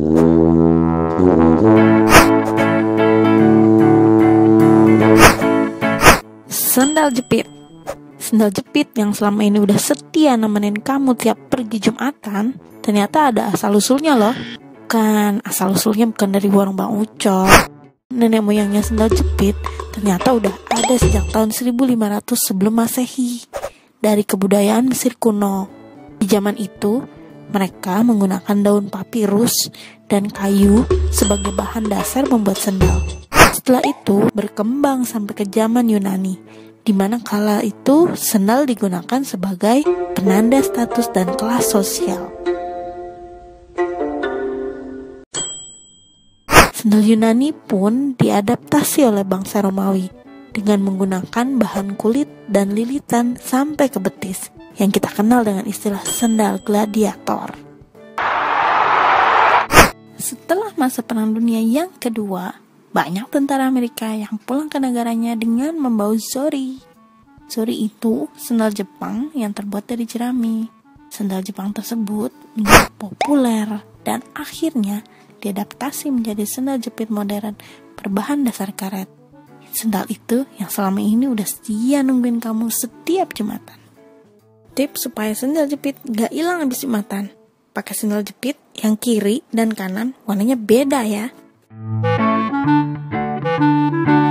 Sendal jepit. Sendal jepit yang selama ini udah setia nemenin kamu tiap pergi Jumatan, ternyata ada asal-usulnya loh. Asal-usulnya bukan dari warung Bang Ucok. Nenek moyangnya sendal jepit ternyata udah ada sejak tahun 1500 sebelum Masehi, dari kebudayaan Mesir kuno. Di zaman itu, mereka menggunakan daun papirus dan kayu sebagai bahan dasar membuat sendal. Setelah itu berkembang sampai ke zaman Yunani, di mana kala itu sendal digunakan sebagai penanda status dan kelas sosial. Sendal Yunani pun diadaptasi oleh bangsa Romawi dengan menggunakan bahan kulit dan lilitan sampai ke betis, yang kita kenal dengan istilah sendal gladiator. Setelah masa Perang Dunia yang kedua, banyak tentara Amerika yang pulang ke negaranya dengan membawa zori. Zori itu sendal Jepang yang terbuat dari jerami. Sendal Jepang tersebut menjadi populer dan akhirnya diadaptasi menjadi sendal jepit modern berbahan dasar karet. Sendal itu yang selama ini udah setia nungguin kamu setiap Jumatan. Tips supaya sendal jepit gak hilang habis Jumatan: pakai sendal jepit yang kiri dan kanan warnanya beda ya.